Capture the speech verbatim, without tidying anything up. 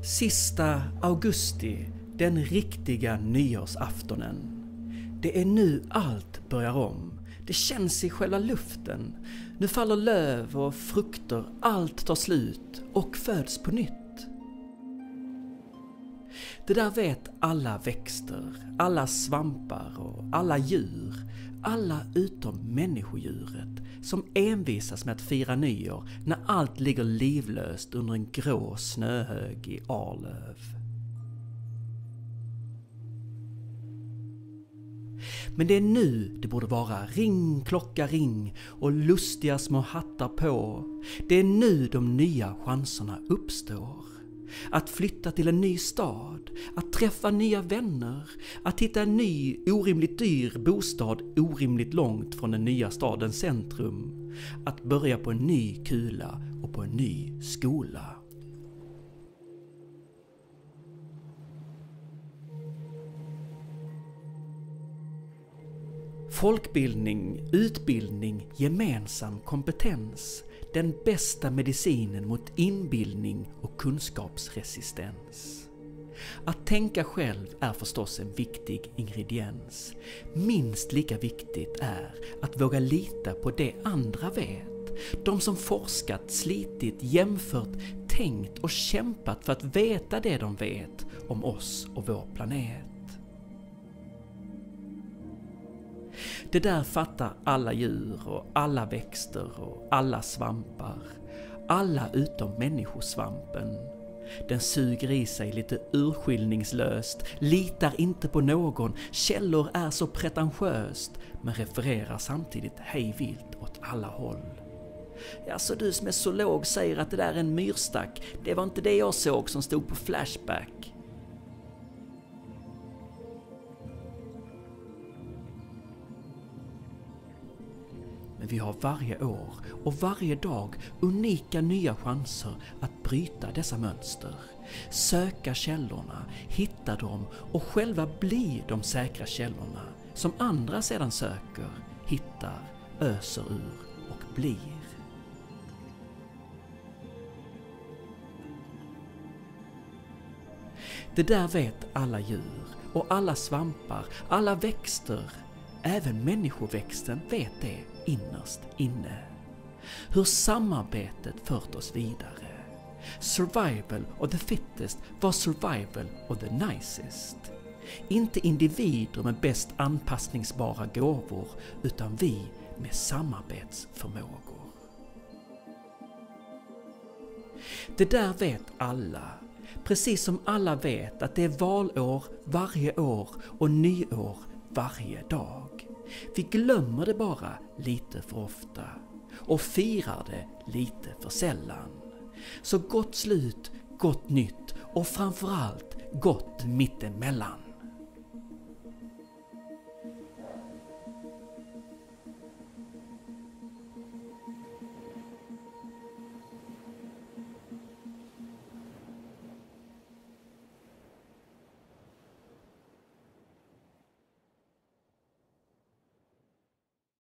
Sista augusti, den riktiga nyårsaftonen. Det är nu allt börjar om. Det känns i själva luften. Nu faller löv och frukter, allt tar slut och föds på nytt. Det där vet alla växter, alla svampar och alla djur. Alla utom människodjuret som envisas med att fira nyår när allt ligger livlöst under en grå snöhög i Arlöv. Men det är nu det borde vara ring, klocka, ring och lustiga små hattar på. Det är nu de nya chanserna uppstår. Att flytta till en ny stad, att träffa nya vänner, att hitta en ny orimligt dyr bostad orimligt långt från den nya stadens centrum. Att börja på en ny kula och på en ny skola. Folkbildning, utbildning, gemensam kompetens. Den bästa medicinen mot inbildning och kunskapsresistens. Att tänka själv är förstås en viktig ingrediens. Minst lika viktigt är att våga lita på det andra vet. De som forskat, slitit, jämfört, tänkt och kämpat för att veta det de vet om oss och vår planet. Det där fattar alla djur och alla växter och alla svampar. Alla utom människosvampen. Den suger i sig lite urskiljningslöst, litar inte på någon, källor är så pretentiöst, men refererar samtidigt hejvilt åt alla håll. Ja, så du som är zoolog säger att det där är en myrstack, det var inte det jag såg som stod på Flashback. Men vi har varje år och varje dag unika nya chanser att bryta dessa mönster. Söka källorna, hitta dem och själva bli de säkra källorna som andra sedan söker, hittar, öser ur och blir. Det där vet alla djur och alla svampar, alla växter. Även människoväxten vet det innerst inne. Hur samarbetet fört oss vidare. Survival of the fittest var survival of the nicest. Inte individer med bäst anpassningsbara gåvor, utan vi med samarbetsförmågor. Det där vet alla. Precis som alla vet att det är valår varje år och nyår varje dag. Vi glömmer det bara lite för ofta och firar det lite för sällan. Så gott slut, gott nytt och framförallt gott mittemellan.